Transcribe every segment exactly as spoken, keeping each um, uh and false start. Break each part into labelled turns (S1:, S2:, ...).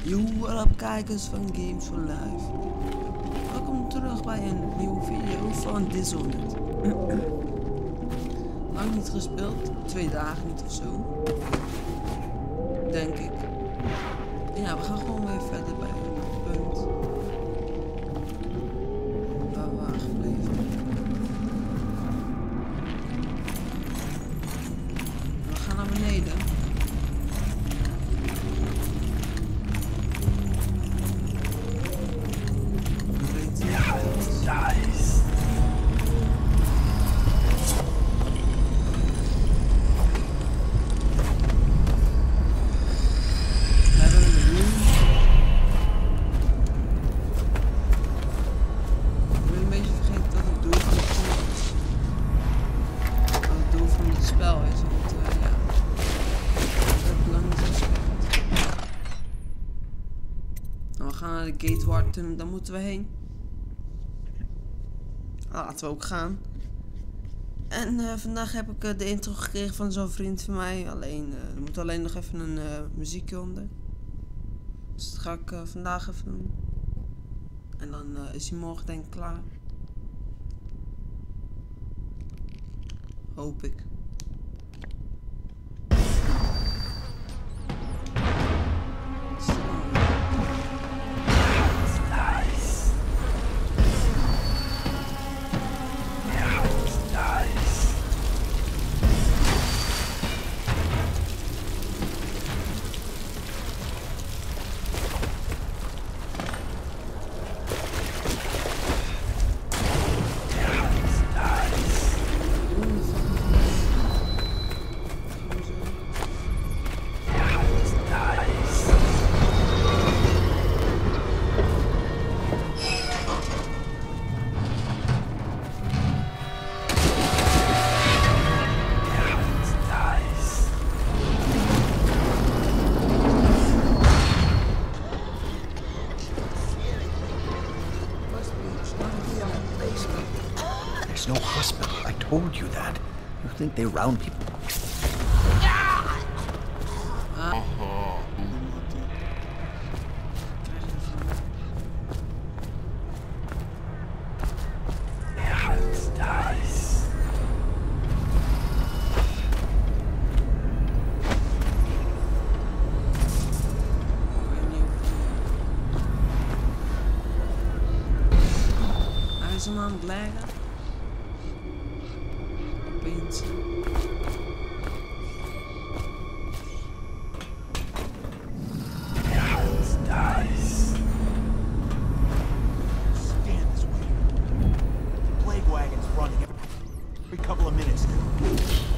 S1: Yo, wat up kijkers van Games for Life. Welkom terug bij een nieuwe video van Dishonored. Lang niet gespeeld, twee dagen niet of zo. Denk ik. Ja, we gaan gewoon weer verder bij het punt waar we waren gebleven. We gaan naar beneden.
S2: Nice.
S1: De Gateward Tunnel, daar moeten we heen. Laten we ook gaan. En uh, vandaag heb ik uh, de intro gekregen van zo'n vriend van mij. Alleen, uh, er moet alleen nog even een uh, muziekje onder. Dus dat ga ik uh, vandaag even doen. En dan uh, is hij morgen denk ik klaar. Hoop ik.
S2: No hospital. I told you that. You think they round people?
S1: Uh-huh.
S2: Yeah, it's nice.
S1: Hij is hem aan het leggen. Opeens.
S2: Yeah, it's nice.
S3: Stand this way. The plague wagon's running every couple of minutes now.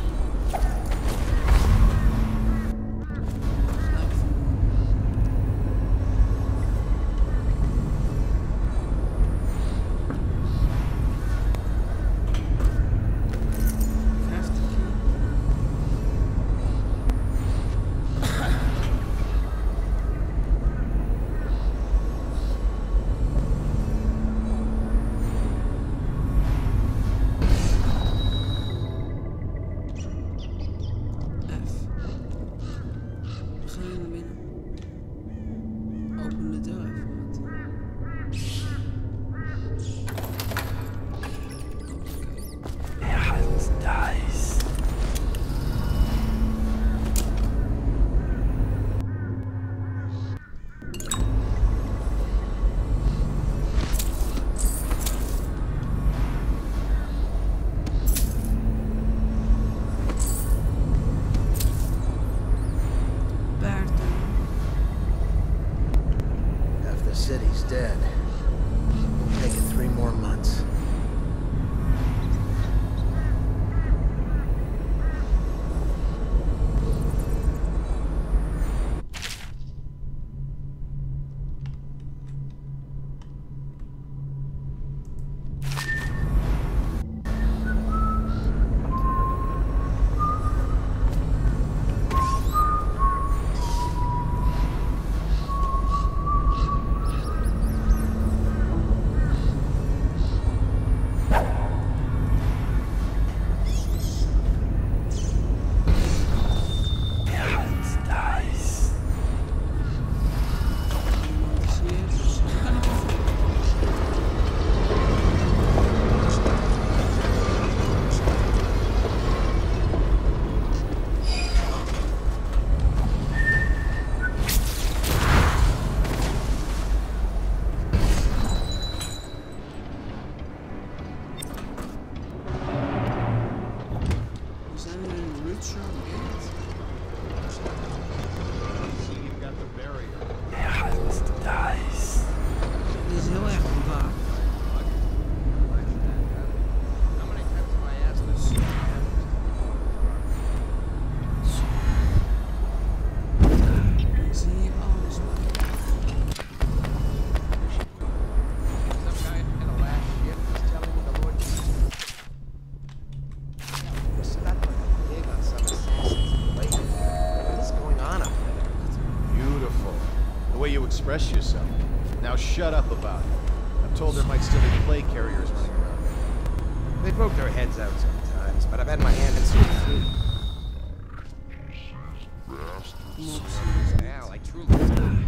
S2: City's dead. It'll take it three more months.
S4: The way you express yourself. Now shut up about it. I'm told there might still be plague carriers running around.
S5: They poke their heads out sometimes, but I've had my hand in some food. Al, I truly...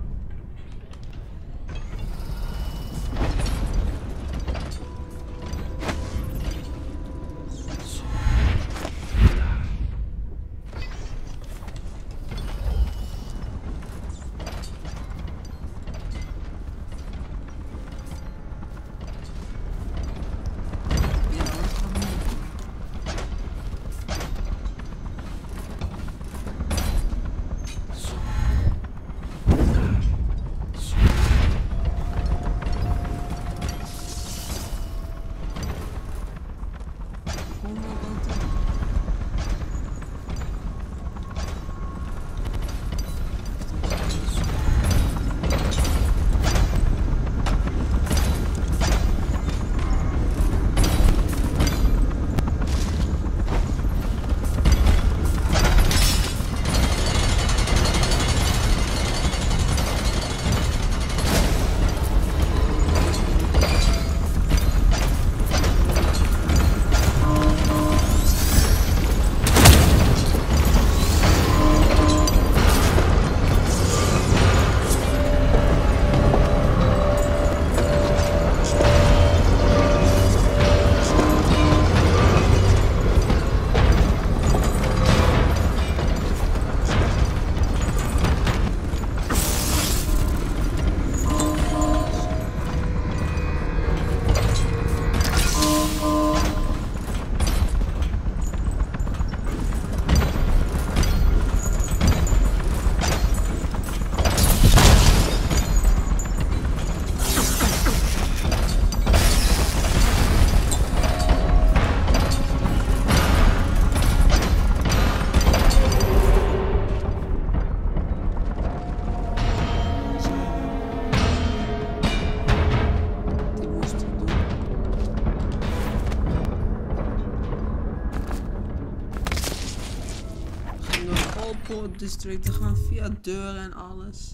S1: District te gaan via deuren en alles.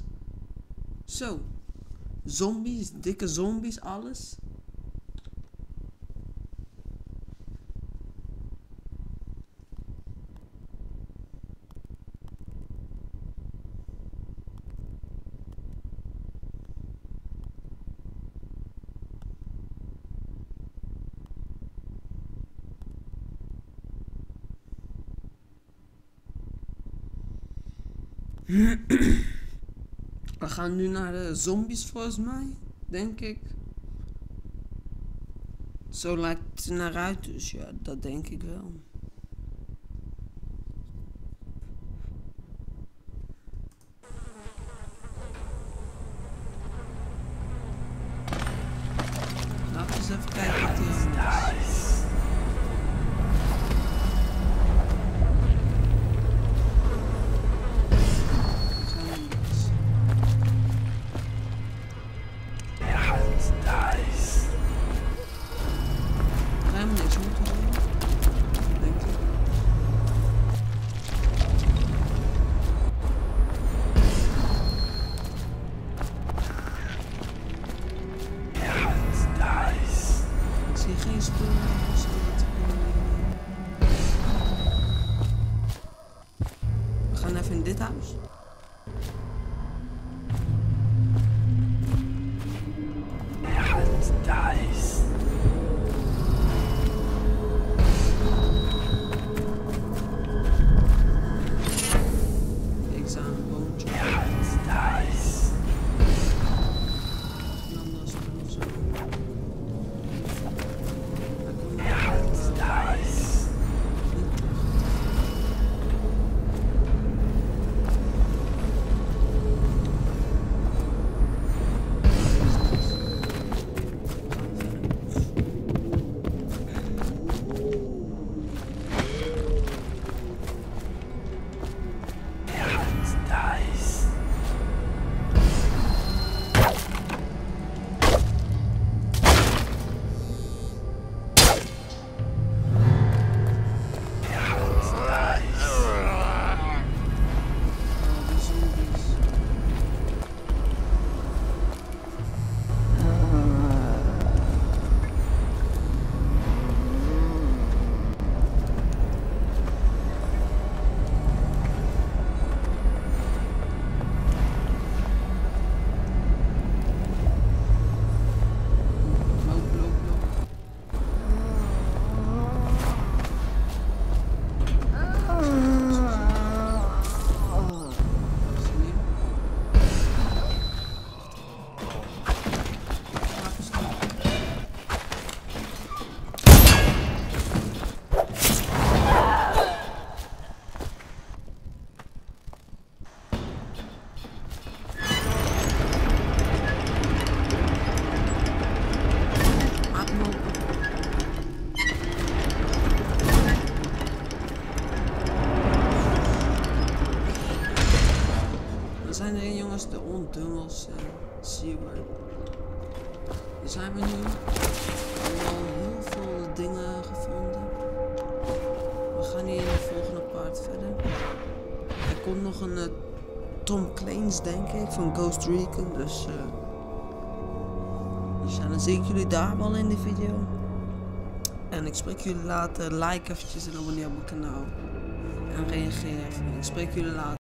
S1: Zo. Zombies, dikke zombies, alles. We gaan nu naar de zombies volgens mij, denk ik. Zo lijkt het er naar uit, dus ja, dat denk ik wel. Laten we eens even kijken wat hier is. Geen tunnels en Seaward. Hier zijn we nu. We hebben al heel veel dingen gevonden. We gaan hier in de volgende part verder. Er komt nog een uh, Tom Clancy, denk ik, van Ghost Recon. Dus, uh, dus ja, dan zie ik jullie daar wel in de video. En ik spreek jullie later. Like eventjes en abonneer op mijn kanaal. En reageer even. Ik spreek jullie later.